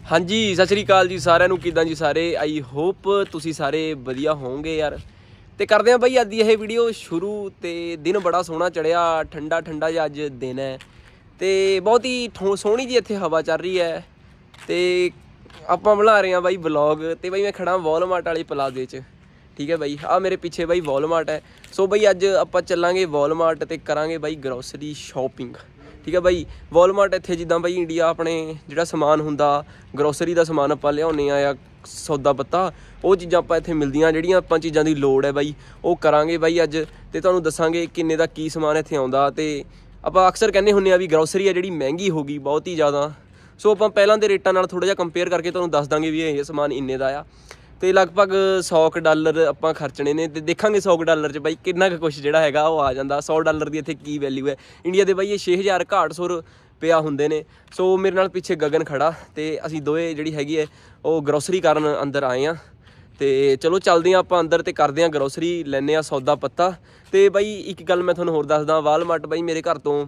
हाँ जी सत श्री अकाल जी सारिਆਂ ਨੂੰ किदां जी सारे आई होप तुसी सारे वधिया होवोगे यार। तो करते हैं बई अज ये वीडियो शुरू। तो दिन बड़ा सोहना चढ़िया ठंडा ठंडा जिहा अज दिन है तो बहुत ही सोहनी जी इत्थे हवा चल रही है। तो आपां बना रहे हैं बई ब्लॉग। तो बई मैं खड़ा वॉलमार्ट वाले प्लाजे च, ठीक है बई। आ मेरे पिछे बई वॉलमार्ट है। सो बई अज आपां चलांगे वॉलमार्ट ते करांगे बई ग्रोसरी शॉपिंग, ठीक है बई। वॉलमार्ट इत्थे जिद्दां बई इंडिया अपने जिहड़ा समान हुंदा ग्रोसरी का समान आपां लिआउने आ सौदा पत्ता, वो चीज़ां आपां इत्थे मिलदियां जिहड़ियां आपां चीज़ां दी लोड़ है बई वो करांगे बई अज। ते तुहानूं दस्सांगे किन्ने दा की समान इत्थे आउंदा। ते आपां अक्सर कहने हुंदे आ भी ग्रोसरी है जिहड़ी महंगी हो गई बहुत ही ज़्यादा। सो आपां पहलां दे रेटां नाल थोड़ा जिहा कंपेयर करके तुहानूं दस दांगे भी ये समान इन्ने दा आ। तो लगभग $100 आपां खर्चने ने। ते देखांगे $100 च बई किन्ना कुछ जिहड़ा हैगा वो आ जांदा। $100 दी इत्थे की वैल्यू है इंडिया दे बई। ये 6,800 रुपया हुंदे ने। सो मेरे नाल पिछे गगन खड़ा ते असीं दोए जिहड़ी हैगी है वो ग्रोसरी करन अंदर आए हैं। तो चलो चलदे आं आपां अंदर ते करदे आं ग्रोसरी, लैने आ सौदा पत्ता। तो बई एक गल मैं तुहानूं होर दसदा, वॉलमार्ट बई मेरे घर तो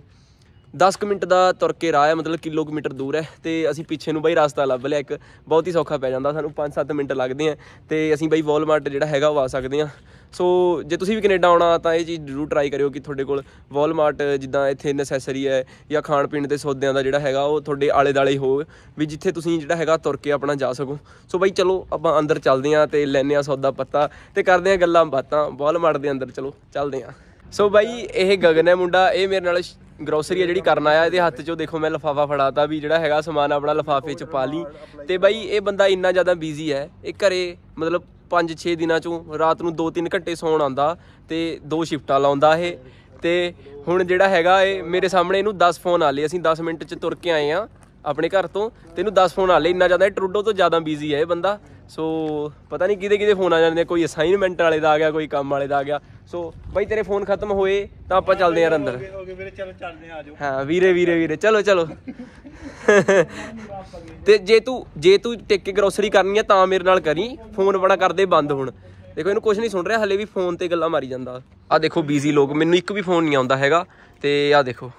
10 मिनट का तुर के राह है, मतलब किलोमीटर दूर है। तो असीं पिछे नूं बई रास्ता लभ लिया एक, बहुत ही सौखा पै जांदा, सानूं 5-7 मिनट लगदे हैं तो असीं बई वॉलमार्ट जिहड़ा हैगा वो आ सकदे हैं। सो जे तुसीं भी कनेडा आउणा तां ये चीज़ जरूर ट्राई करियो कि तुहाडे कोल वॉलमार्ट जिद्दां इत्थे नसैसरी है या खाण पीण दे सौदिਆਂ ਦਾ ਜਿਹੜਾ ਹੈਗਾ ਉਹ ਤੁਹਾਡੇ ਆਲੇ ਦਾਲੇ ਹੋ ਵੀ ਜਿੱਥੇ ਤੁਸੀਂ ਜਿਹੜਾ ਹੈਗਾ ਤੁਰ ਕੇ ਆਪਣਾ ਜਾ ਸਕੋ। ਸੋ ਬਈ ਚਲੋ ਆਪਾਂ ਅੰਦਰ ਚੱਲਦੇ ਹਾਂ ਤੇ ਲੈਂਦੇ ਹਾਂ ਸੌਦਾ ਪੱਤਾ ਤੇ ਕਰਦੇ ਹਾਂ ਗੱਲਾਂ ਬਾਤਾਂ ਵॉलਮਾर्ट ਦੇ ਅੰਦਰ। ਚਲੋ ਚੱਲਦੇ ਹਾਂ। ਸੋ ਬਈ ਇਹ ਗਗਨ ਹੈ ਮੁੰਡਾ, ਇਹ ਮੇਰੇ ਨਾਲ ग्रोसरी है जी करना आया। ये हत्थ चो देखो मैं लिफाफा फड़ाता भी जोड़ा है समान अपना लिफाफे च पा ली। तो बई ये बंदा इन्ना ज़्यादा बिजी है, ये घरे मतलब 5-6 दिनों चों रात नूं 2-3 घंटे सौण आंदा ते 2 शिफ्टां लाउंदा ये। तो हुण जिहड़ा हैगा मेरे सामने इनू 10 फोन आ लए। असीं 10 मिनट च तुर के आए हाँ अपने घर तो, इनू 10 फोन आ लए। इन्ना ज़्यादा ट्रूडो तो ज़्यादा बिजी है ये बंदा। सो पता नहीं किहदे फोन आ जाते, कोई असाइनमेंट वाले का आ गया, कोई काम वाले का आ गया। सो बई तेरे फोन खत्म होए तो आप चलते हैं अंदर। हाँ वीरे वीरे वीरे चलो चलो। तो जे तू टिक के ग्रोसरी करनी है तो मेरे नाल करी, फोन बड़ा करदे बंद। हुण देखो इनू कुछ नहीं सुन रहा, हले भी फोन ते गल्लां मारी जांदा। आ देखो बिजी लोग, मैनू एक भी फोन नहीं आउंदा हैगा। ते आ देखो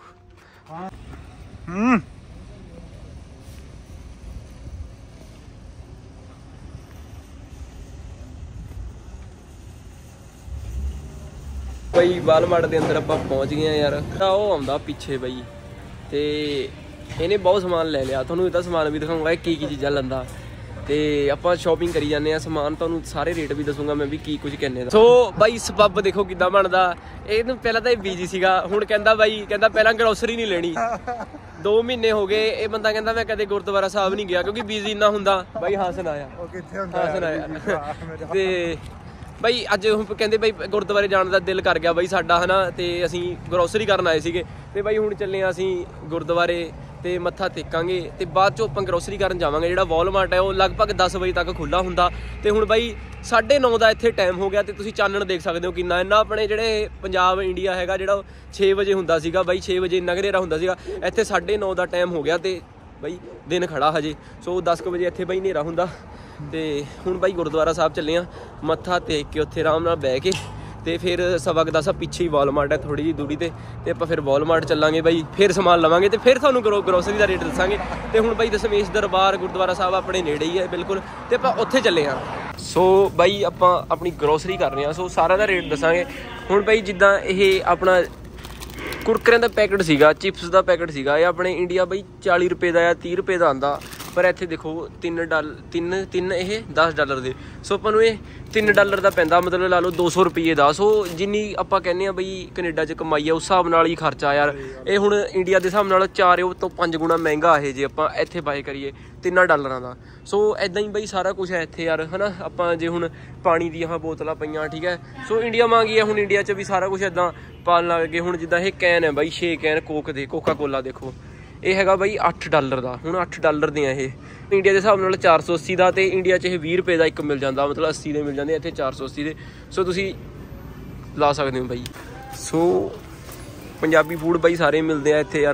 बई वॉलमार्ट के अंदर आप पहुँच गए हैं यार। वो आउंदा पिछे बई तो इन्हें बहुत समान ले लिया। थोनों इहदा समान भी दिखाऊंगा की चीज़ां लैंदा। तो आप शॉपिंग करी जाने समान, तुहानूं सारे रेट भी दसूंगा मैं भी की कुछ कहने दा। सो बई सबब देखो किद्दां बनदा। इहनूं पहला तो बिजी सीगा, हुण कहंदा बई कहंदा पहलां ग्रोसरी नहीं लेनी। 2 महीने हो गए ये बंदा कहंदा मैं कदे गुरुद्वारा साहब नहीं गया क्योंकि बिजी इन्ना हुंदा। बई हाँ सुनाया हाँ सुनाया। तो बई अज कहते बई गुरुद्वारे जाने का दिल कर गया बई साडा, है ना। तो असीं ग्रोसरी करन आए सीगे ते बई हुण चले असीं गुरुद्वारे ते मत्था टेकांगे ते बाद चों आपां ग्रोसरी करन जावांगे। जिहड़ा वॉलमार्ट है वो लगभग 10 बजे तक खुला हुंदा। ते हुण बई 9:30 का इत्थे टाइम हो गया। तो तुसीं चानण देख सकदे हो किन्ना। इन्ना अपने जिहड़े पंजाब इंडिया हैगा जिहड़ा 6 बजे हुंदा सीगा बई, 6 बजे इन्ना घेरा हुंदा सीगा। इत्थे 9:30 का टाइम हो गया ते बई दिन खड़ा हजे। सो 10 बजे इत्थे बई हनेरा हुंदा। तो हुण बई गुरुद्वारा साहब चले हाँ, मत्था टेक के उत्थे आराम नाल बैठ के तो फिर 10:15 पिछे ही वॉलमार्ट है थोड़ी जी दूरी ते आपां फिर वॉलमार्ट चलांगे बई, फिर समान लवांगे तो फिर तुहानूं ग्रोसरी का रेट दसांगे। तो हुण बई दशमेश दरबार गुरुद्वारा साहब अपने नेड़े ही है बिल्कुल, तो आपां उत्थे चले हाँ। सो बई आपां अपनी ग्रोसरी कर रहे हैं। सो सारा का रेट दसांगे। हुण बई जिद्दां ये अपना कुरकुरिਆਂ का पैकेट सीगा, चिप्स का पैकेट सीगा, ये अपने इंडिया बई 40 रुपए का या 30 रुपए का आंदा। पर इत्थे देखो $3 ये $10 दे। सो आपां नूं ये $3 का पैंदा, मतलब ला लो 200 रुपये का। सो जिन्नी आपां कहने आ बई कनेडा च कमाई है उस हिसाब नाल ही खर्चा यार। ये हुण इंडिया के हिसाब नाल 4 तो 5 गुणा महंगा है जे आपां इत्थे बाय करिए $3 का। सो इदां ही बई सारा कुछ है इत्थे यार, है ना। आपां जे हुण पानी दी बोतलां पईयां, ठीक है। सो इंडिया महंगी है, हुण इंडिया च भी सारा कुछ इदां पान लग गए। हुण जिद्दां ये कैन है बई 6 कैन कोक दे, कोका कोला देखो ये हैगा बई $8 का। हुण $8 दे ये इंडिया के हिसाब नाल 480 का। तो इंडिया च 20 रुपए का एक मिल जाता, मतलब 80 के मिल जाते, इत्थे 480 के। सो तुसीं ला सकते हो बई। सो पंजाबी फूड बई सारे मिलते हैं इत्थे यार।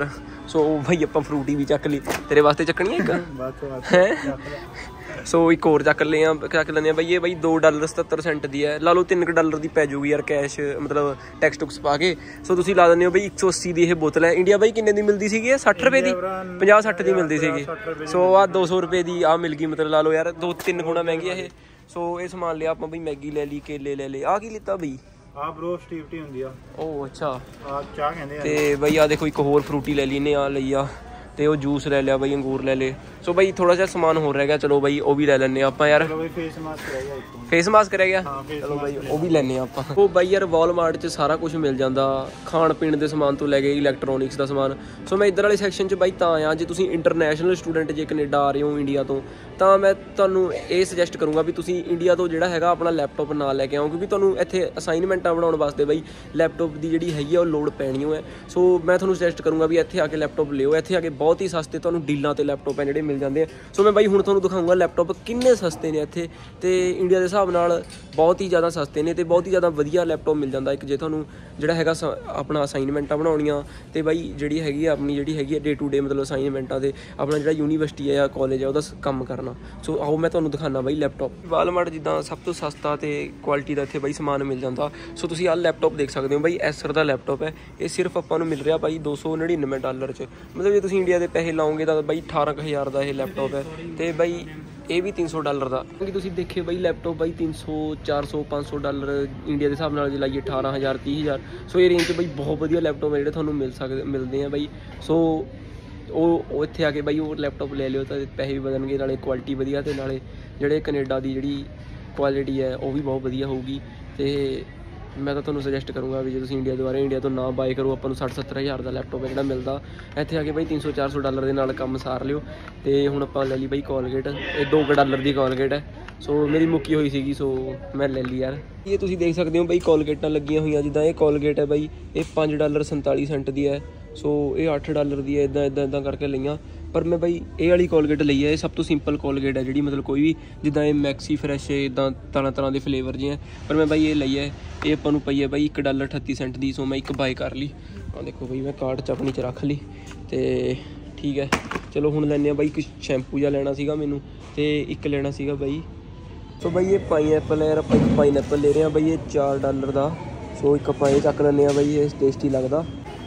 ਸੋ ਬਾਈ ਆਪਾਂ ਫਰੂਟੀ ਵੀ ਚੱਕ ਲਈ, ਤੇਰੇ ਵਾਸਤੇ ਚੱਕਣੀ ਹੈ ਇੱਕ ਹੈ। ਸੋ ਇੱਕ ਹੋਰ ਚੱਕ ਲੈਂਦੇ ਆ ਬਾਈ। ਇਹ ਬਾਈ $2.77 ਦੀ ਹੈ, ਲਾ ਲਓ $3 ਦੀ ਪੈ ਜਾਊਗੀ ਯਾਰ ਕੈਸ਼, ਮਤਲਬ ਟੈਕਸ ਟੁਕਸ ਪਾ ਕੇ। ਸੋ ਤੁਸੀਂ ਲਾ ਦਿੰਦੇ ਹੋ ਬਾਈ 180 ਦੀ ਇਹ ਬੋਤਲ ਹੈ। ਇੰਡੀਆ ਬਾਈ ਕਿੰਨੇ ਦੀ ਮਿਲਦੀ ਸੀਗੀ? 60 ਰੁਪਏ ਦੀ, 50-60 ਦੀ ਮਿਲਦੀ ਸੀਗੀ। ਸੋ ਆਹ 200 ਰੁਪਏ ਦੀ ਆ ਮਿਲ ਗਈ, ਮਤਲਬ ਲਾ ਲਓ ਯਾਰ 2-3 ਗੁਣਾ ਮਹਿੰਗੀ ਆ ਇਹ। ਸੋ ਇਹ ਸਮਾਨ ਲਿਆ ਆਪਾਂ ਬਈ, ਮੈਗੀ ਲੈ ਲਈ, ਕੇਲੇ ਲੈ ਲਏ। ਆਹ ਕੀ ਲਿੱਤਾ ਬਈ? ਆ ਬ్రో ਸਟੀਵ ਟੀ ਹੁੰਦੀ ਆ। ਉਹ ਅੱਛਾ, ਆ ਚਾਹ ਕਹਿੰਦੇ ਆ। ਤੇ ਬਈ ਆ ਦੇਖੋ ਇੱਕ ਹੋਰ ਫਰੂਟੀ ਲੈ ਲਈ ਨੇ, ਆ ਲਈ ਆ, ਤੇ ਉਹ ਜੂਸ ਲੈ ਲਿਆ ਬਈ, ਅੰਗੂਰ ਲੈ ਲਏ। ਸੋ ਬਈ ਥੋੜਾ ਜਿਹਾ ਸਮਾਨ ਹੋਰ ਰਹਿ ਗਿਆ, ਚਲੋ ਬਈ ਉਹ ਵੀ ਲੈ ਲੈਂਦੇ ਆ ਆਪਾਂ ਯਾਰ। ਫੇਸ ਮਾਸਕ ਰਹਿ ਗਿਆ, ਫੇਸ ਮਾਸਕ ਰਹਿ ਗਿਆ, ਚਲੋ ਬਈ ਉਹ ਵੀ ਲੈਂਦੇ ਆ ਆਪਾਂ। ਉਹ ਬਾਈ ਯਾਰ ਵਾਲਮਾਰਟ 'ਚ ਸਾਰਾ ਕੁਝ ਮਿਲ ਜਾਂਦਾ, ਖਾਣ ਪੀਣ ਦੇ ਸਮਾਨ ਤੋਂ ਲੈ ਕੇ ਇਲੈਕਟ੍ਰੋਨਿਕਸ ਦਾ ਸਮਾਨ। ਸੋ ਮੈਂ ਇੱਧਰ ਵਾਲੇ ਸੈਕਸ਼ਨ 'ਚ ਬਾਈ ਤਾਂ ਆਇਆ, ਜੇ ਤੁਸੀਂ ਇੰਟਰਨੈਸ਼ਨਲ ਸਟੂਡੈਂਟ ਜੇ ਕੈਨੇਡਾ ਆ ਰਹੇ ਹੋ ਇੰਡੀਆ ਤੋਂ, ਤਾਂ ਮੈਂ ਤੁਹਾਨੂੰ ਇਹ ਸੁਜੈਸਟ ਕਰੂੰਗਾ ਵੀ ਤੁਸੀਂ ਇੰਡੀਆ ਤੋਂ ਜਿਹੜਾ ਹੈਗਾ ਆਪਣਾ ਲੈਪਟਾਪ ਨਾਲ ਲੈ ਕੇ ਆਓ, ਕਿਉਂਕਿ ਤੁਹਾਨੂੰ ਇੱਥੇ ਅਸਾਈਨਮੈਂਟਾਂ ਬਣਾਉਣ ਵਾਸਤੇ ਬਾਈ ਲੈਪਟਾਪ ਦੀ ਜਿਹੜੀ ਹੈਗੀ ਆ ਉਹ ਲੋੜ ਪੈਣੀ ਹੈ। ਸੋ ਮੈਂ ਤੁਹਾਨੂੰ ਸੁਜੈਸਟ ਕਰੂੰਗਾ ਵੀ ਇੱਥੇ ਆ ਕੇ ਲੈਪਟਾਪ ਲਿਓ। ਇੱਥੇ ਆ ਕੇ ਬਹੁਤ ਹੀ ਸਸਤੇ ਤੁਹਾਨੂੰ ਡੀਲਾਂ ਤੇ ਲੈਪਟਾਪ ਹੈ ਜਿਹੜੇ ਮਿਲ ਜਾਂਦੇ ਆ। ਸੋ ਮੈਂ ਬਾਈ ਹੁਣ ਤੁਹਾਨੂੰ ਦਿਖਾਊਂਗਾ ਲੈਪਟਾਪ ਕਿੰਨੇ ਸਸਤੇ ਨੇ ਇੱਥੇ, ਤੇ ਇੰਡੀਆ ਦੇ ਹਿਸਾਬ ਨਾਲ ਬਹੁਤ ਹੀ ਜ਼ਿਆਦਾ ਸਸਤੇ ਨੇ, ਤੇ ਬਹੁਤ ਹੀ ਜ਼ਿਆਦਾ ਵਧੀਆ ਲੈਪਟਾਪ ਮਿਲ ਜਾਂਦਾ ਇੱਕ, ਜੇ ਤੁਹਾਨੂੰ ਜਿਹੜਾ ਹੈਗਾ ਆਪਣਾ ਅਸਾਈਨਮੈਂਟਾਂ ਬਣਾਉਣੀਆਂ, ਤੇ ਬਾਈ ਜਿਹੜੀ ਹੈਗੀ ਆ ਆਪਣੀ ਜਿਹੜੀ ਹੈਗੀ ਆ ਡੇ ਟੂ ਡੇ ਮਤਲਬ ਅਸਾਈਨਮੈਂਟਾਂ ਤੇ ਆਪਣਾ ਜਿਹੜਾ ਯੂਨੀਵਰਸਿਟੀ ਹੈ ਜਾਂ ਕਾਲਜ ਹੈ ਉਹਦਾ ਕੰਮ ਕਰਨਾ। ਸੋ ਆਓ ਮੈਂ ਤੁਹਾਨੂੰ ਦਿਖਾਉਣਾ ਬਾਈ ਲੈਪਟਾਪ। ਵਾਲਮਾਰਟ ਜਿੱਦਾਂ ਸਭ ਤੋਂ ਸਸਤਾ ਤੇ ਕੁਆਲਿਟੀ ਦਾ ਇੱਥੇ ਬਾਈ ਸਮਾਨ ਮਿਲ ਜਾਂਦਾ। ਸੋ ਤੁਸੀਂ ਆਹ ਲੈਪਟਾਪ ਦੇਖ ਸਕਦੇ ਹੋ ਬਾਈ, ਐਸਰ ਦਾ ਲੈਪਟਾਪ ਹੈ। ਇਹ ਸਿਰਫ ਆਪਾਂ ਨੂੰ ਮਿਲ ਰਿਹਾ ਬਾਈ $299 'ਚ, ਮਤਲਬ ਜੇ ਤੁਸੀਂ ਇੰਡੀਆ ਦੇ ਪੈਸੇ ਲਾਓਗੇ ਤਾਂ ਬਾਈ 18,000 ਦਾ ਇਹ ਲੈਪਟਾਪ ਹੈ। ਤੇ ਬਾਈ ਇਹ ਵੀ $300 ਦਾ, ਕਿਉਂਕਿ ਤੁਸੀਂ ਦੇਖੇ ਬਾਈ ਲੈਪਟਾਪ ਬਾਈ $300, $400, $500 ਇੰਡੀਆ ਦੇ ਹਿਸਾਬ ਨਾਲ ਜੇ ਲਾਈਏ 18,000 30,000। ਸੋ ਇਹ ਰੇਂਜ 'ਚ ਬਾਈ ਬਹੁਤ ਵਧੀਆ ਲੈਪਟਾਪ ਹੈ ਜਿਹੜੇ ਤੁਹਾਨੂੰ ਮਿਲਦੇ ਆ ਬਾਈ। ਸੋ ਉਹ ਇੱਥੇ ਆ ਕੇ ਬਾਈ ਉਹ ਲੈਪਟਾਪ ਲੈ ਲਿਓ ਤਾਂ ਪੈਸੇ ਵੀ ਵਧਣਗੇ, ਨਾਲੇ ਕੁਆਲਿਟੀ ਵਧੀਆ, ਤੇ ਨਾਲੇ ਜਿਹੜੇ ਕੈਨੇਡਾ ਦੀ ਜਿਹੜੀ ਕੁਆਲਿਟੀ ਹੈ ਉਹ ਵੀ ਬਹੁਤ ਵਧੀਆ ਹੋਊਗੀ। ਤੇ ਮੈਂ ਤਾਂ ਤੁਹਾਨੂੰ ਸੁਜੈਸਟ ਕਰੂੰਗਾ ਵੀ ਜੇ ਤੁਸੀਂ ਇੰਡੀਆ ਦੁਆਰਾ ਇੰਡੀਆ ਤੋਂ ਨਾ ਬਾਏ ਕਰੋ, ਆਪਾਂ ਨੂੰ 60-70 ਹਜ਼ਾਰ ਦਾ ਲੈਪਟਾਪ ਹੈ ਜਿਹੜਾ ਮਿਲਦਾ ਇੱਥੇ ਆ ਕੇ ਬਾਈ $300-400 ਦੇ ਨਾਲ ਕੰਮ ਸਾਰ ਲਿਓ। ਤੇ ਹੁਣ ਆਪਾਂ ਲੈ ਲਈ ਬਾਈ ਕੋਲਗੇਟ, ਇਹ $2 ਦੀ ਕੋਲਗੇਟ ਹੈ। ਸੋ ਮੇਰੀ ਮੁੱਕੀ ਹੋਈ ਸੀਗੀ, ਸੋ ਮੈਂ ਲੈ ਲਈ ਯਾਰ। ਇਹ ਤੁਸੀਂ ਦੇਖ ਸਕਦੇ ਹੋ ਬਾਈ ਕੋਲਗੇਟਾਂ ਲੱਗੀਆਂ ਹੋਈਆਂ, ਜਿੱਦਾਂ ਇਹ ਕੋਲਗੇਟ ਹੈ ਬਾਈ, ਇਹ $5.47 ਦੀ ਹੈ। ਸੋ ਇਹ $8 ਦੀ ਹੈ। ਇੱਦਾਂ ਕਰਕੇ ਲਈਆਂ, ਪਰ ਮੈਂ ਬਾਈ ਇਹ ਵਾਲੀ ਕੋਲਗੇਟ ਲਈ ਹੈ। ਇਹ ਸਭ ਤੋਂ ਸਿੰਪਲ ਕੋਲਗੇਟ ਹੈ ਜਿਹੜੀ ਮਤਲਬ ਕੋਈ ਵੀ, ਜਿੱਦਾਂ ਇਹ ਮੈਕਸੀ ਫਰੈਸ਼ ਹੈ, ਇੱਦਾਂ ਤਰ੍ਹਾਂ ਦੇ ਫਲੇਵਰ ਜਿਹੇ ਹੈ, ਪਰ ਮੈਂ ਬਾਈ ਇਹ ਲਈ ਹੈ। ਇਹ ਆਪਾਂ ਨੂੰ ਪਈ ਹੈ ਬਾਈ $1.38 ਦੀ। ਸੋ ਮੈਂ ਇੱਕ ਬਾਏ ਕਰ ਲਈ। ਆਹ ਦੇਖੋ ਬਾਈ ਮੈਂ ਕਾਰਟ 'ਚ ਆਪਣੀ 'ਚ ਰੱਖ ਲਈ, ਤੇ ਠੀਕ ਹੈ। ਚਲੋ ਹੁਣ ਲੈਂਦੇ ਹਾਂ ਬਾਈ, ਕੁਛ ਸ਼ੈਂਪੂ ਜਿਹਾ ਲੈਣਾ ਸੀਗਾ ਮੈਨੂੰ, ਤੇ ਇੱਕ ਲੈਣਾ ਸੀਗਾ ਬਾਈ। ਸੋ ਬਾਈ ਇਹ ਪਾਈਨਐਪਲ ਹੈ ਯਾਰ, ਆਪਾਂ ਇੱਕ ਪਾਈਨਐਪਲ ਲੈ ਰਹੇ ਹਾਂ ਬਾਈ, ਇਹ $4 ਦਾ। ਸੋ ਇੱਕ ਆਪਾਂ ਇਹ ਚੱਕ ਲੈਂਦੇ ਹਾਂ ਬਾਈ, ਇਹ ਟੇਸਟੀ ਲੱਗਦਾ।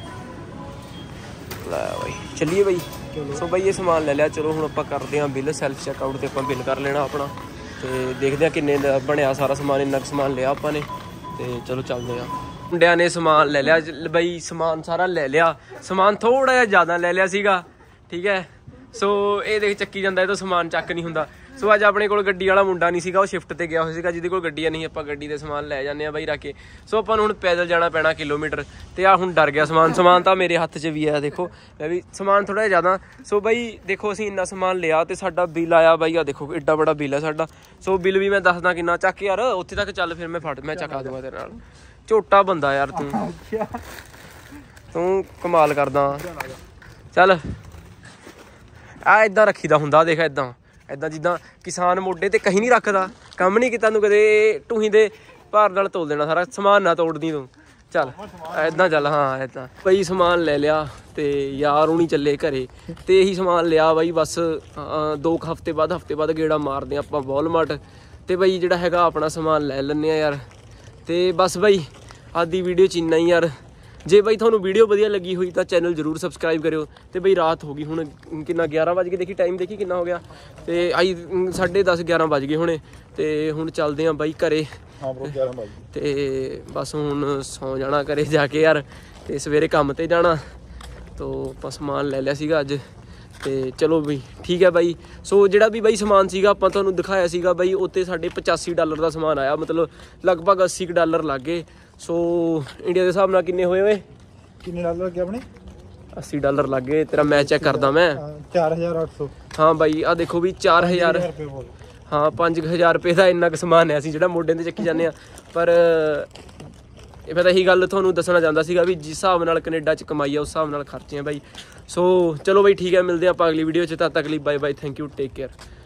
ਲੈ ਬਾਈ ਚੱਲੀਏ ਬਾਈ। ਸੋ ਬਾਈ ਇਹ ਸਮਾਨ ਲੈ ਲਿਆ, ਚਲੋ ਹੁਣ ਆਪਾਂ ਕਰਦੇ ਹਾਂ ਬਿੱਲ, ਸੈਲਫ ਚੈੱਕਆਊਟ ਤੇ ਆਪਾਂ ਬਿੱਲ ਕਰ ਲੈਣਾ ਆਪਣਾ, ਤੇ ਦੇਖਦੇ ਹਾਂ ਕਿੰਨੇ ਦਾ ਬਣਿਆ ਸਾਰਾ ਸਮਾਨ। ਇੰਨਾ ਕੁ ਸਮਾਨ ਲਿਆ ਆਪਾਂ ਨੇ, ਤੇ ਚਲੋ ਚੱਲਦੇ ਹਾਂ। ਮੁੰਡਿਆਂ ਨੇ ਸਮਾਨ ਲੈ ਲਿਆ ਬਾਈ, ਸਮਾਨ ਸਾਰਾ ਲੈ ਲਿਆ, ਸਮਾਨ ਥੋੜਾ ਜਿਹਾ ਜ਼ਿਆਦਾ ਲੈ ਲਿਆ ਸੀਗਾ, ਠੀਕ ਹੈ। ਸੋ ਇਹ ਦੇਖ ਚੱਕੀ ਜਾਂਦਾ, ਇਹ ਤਾਂ ਸਮਾਨ ਚੱਕ ਨਹੀਂ ਹੁੰਦਾ। ਸੋ ਅੱਜ ਆਪਣੇ ਕੋਲ ਗੱਡੀ ਵਾਲਾ ਮੁੰਡਾ ਨਹੀਂ ਸੀਗਾ, ਉਹ ਸ਼ਿਫਟ ਤੇ ਗਿਆ ਹੋਇਆ ਸੀਗਾ, ਜਿਹਦੇ ਕੋਲ ਗੱਡੀਆਂ ਨਹੀਂ, ਆਪਾਂ ਗੱਡੀ ਦੇ ਸਮਾਨ ਲੈ ਜਾਂਦੇ ਆ ਬਾਈ ਰੱਖ ਕੇ। ਸੋ ਆਪਾਂ ਨੂੰ ਹੁਣ ਪੈਦਲ ਜਾਣਾ ਪੈਣਾ ਕਿਲੋਮੀਟਰ, ਤੇ ਆ ਹੁਣ ਡਰ ਗਿਆ ਸਮਾਨ ਤਾਂ ਮੇਰੇ ਹੱਥ 'ਚ ਵੀ ਆ, ਦੇਖੋ ਮੈਂ ਵੀ ਸਮਾਨ ਥੋੜਾ ਜਿਹਾ ਜ਼ਿਆਦਾ। ਸੋ ਬਾਈ ਦੇਖੋ ਅਸੀਂ ਇੰਨਾ ਸਮਾਨ ਲਿਆ, ਤੇ ਸਾਡਾ ਬਿੱਲ ਆਇਆ ਬਾਈ, ਆ ਦੇਖੋ ਏਡਾ ਬੜਾ ਬਿੱਲ ਹੈ ਸਾਡਾ। ਸੋ ਬਿੱਲ ਵੀ ਮੈਂ ਦੱਸਦਾ ਕਿੰਨਾ। ਚੱਕ ਯਾਰ ਉੱਥੇ ਤੱਕ ਚੱਲ, ਫਿਰ ਮੈਂ ਚੱਕਾ ਦੂੰਗਾ ਤੇਰੇ ਨਾਲ। ਝੋਟਾ ਬੰਦਾ ਯਾਰ ਤੂੰ ਕਮਾਲ ਕਰਦਾ। ਚੱਲ ਆ ਇੱਦਾਂ ਰੱਖੀਦਾ ਹੁੰਦਾ, ਦੇਖ ਇੱਦਾਂ ਜਿੱਦਾਂ ਕਿਸਾਨ ਮੋਢੇ ਤੇ ਕਹੀਂ ਨਹੀਂ ਰੱਖਦਾ, ਕੰਮ ਨਹੀਂ ਕੀਤਾ ਤੂੰ ਕਦੇ, ਟੂਹੀਂ ਦੇ ਭਾਰ ਨਾਲ ਤੋਲ ਦੇਣਾ ਸਾਰਾ ਸਮਾਨ, ਨਾ ਤੋੜਦੀ ਤੂੰ। ਚੱਲ ਇੱਦਾਂ ਚੱਲ, ਹਾਂ ਇੱਦਾਂ ਬਈ ਸਮਾਨ ਲੈ ਲਿਆ, ਤੇ ਯਾਰ ਹੁਣੀ ਚੱਲੇ ਘਰੇ, ਤੇ ਇਹੀ ਸਮਾਨ ਲਿਆ ਬਾਈ। ਬਸ 2 ਹਫ਼ਤੇ ਬਾਅਦ ਗੇੜਾ ਮਾਰਦੇ ਆਪਾਂ ਵਾਲਮਾਰਟ, ਤੇ ਬਾਈ ਜਿਹੜਾ ਹੈਗਾ ਆਪਣਾ ਸਮਾਨ ਲੈ ਲੈਂਦੇ ਆ ਯਾਰ। ਤੇ ਬਸ ਬਾਈ ਅੱਜ ਦੀ ਵੀਡੀਓ 'ਚ ਇੰਨਾ ਹੀ ਯਾਰ। ਜੇ ਬਾਈ ਤੁਹਾਨੂੰ ਵੀਡੀਓ ਵਧੀਆ ਲੱਗੀ ਹੋਈ ਤਾਂ ਚੈਨਲ ਜ਼ਰੂਰ ਸਬਸਕ੍ਰਾਈਬ ਕਰਿਓ। ਤੇ ਬਈ ਰਾਤ ਹੋ ਗਈ ਹੁਣ, ਕਿੰਨਾ 11 ਵਜ ਗਏ, ਦੇਖੀ ਟਾਈਮ ਦੇਖੀ ਕਿੰਨਾ ਹੋ ਗਿਆ, ਤੇ ਆਈ 10:30 11 ਵਜ ਗਏ ਹੁਣੇ। ਤੇ ਹੁਣ ਚੱਲਦੇ ਹਾਂ ਬਾਈ ਘਰੇ, ਤੇ ਬਸ ਹੁਣ ਸੌਂ ਜਾਣਾ ਘਰੇ ਜਾ ਕੇ ਯਾਰ, ਤੇ ਸਵੇਰੇ ਕੰਮ ਤੇ ਜਾਣਾ। ਤੋ ਆਪਾਂ ਸਮਾਨ ਲੈ ਲਿਆ ਸੀਗਾ ਅੱਜ, ਤੇ ਚਲੋ ਬਈ ਠੀਕ ਹੈ ਬਾਈ। ਸੋ ਜਿਹੜਾ ਵੀ ਬਾਈ ਸਮਾਨ ਸੀਗਾ ਆਪਾਂ ਤੁਹਾਨੂੰ ਦਿਖਾਇਆ ਸੀਗਾ ਬਾਈ, ਉੱਤੇ ਸਾਡੇ $85 ਦਾ ਸਮਾਨ ਆਇਆ, ਮਤਲਬ ਲਗਭਗ $80 ਲੱਗ ਗਏ। ਸੋ ਇੰਡੀਆ ਦੇ ਹਿਸਾਬ ਨਾਲ ਕਿੰਨੇ ਹੋਏ ਕਿੰਨੇ ਡਾਲਰ ਲੱਗੇ ਆਪਣੇ? $80 ਲੱਗ ਗਏ। ਤੇਰਾ ਮੈਂ ਚੈੱਕ ਕਰਦਾ ਮੈਂ, 4800। ਹਾਂ ਬਾਈ ਆ ਦੇਖੋ ਵੀ 4000, ਹਾਂ 5000 ਰੁਪਏ ਦਾ ਇੰਨਾ ਕੁ ਸਮਾਨ ਹੈ, ਅਸੀਂ ਜਿਹੜਾ ਮੋਢੇ ਤੇ ਚੱਕੀ ਜਾਂਦੇ ਹਾਂ। ਪਰ ਇਹ ਫਿਰ ਇਹੀ ਗੱਲ ਤੁਹਾਨੂੰ ਦੱਸਣਾ ਚਾਹੁੰਦਾ ਸੀਗਾ ਵੀ ਜਿਸ ਹਿਸਾਬ ਨਾਲ ਕੈਨੇਡਾ 'ਚ ਕਮਾਈ ਆ ਉਸ ਹਿਸਾਬ ਨਾਲ ਖਰਚੇ ਆ ਬਾਈ। ਸੋ ਚਲੋ ਬਾਈ ਠੀਕ ਹੈ, ਮਿਲਦੇ ਆਪਾਂ ਅਗਲੀ ਵੀਡੀਓ 'ਚ, ਤਦ ਤੱਕ ਲਈ bye bye, thank you, take care.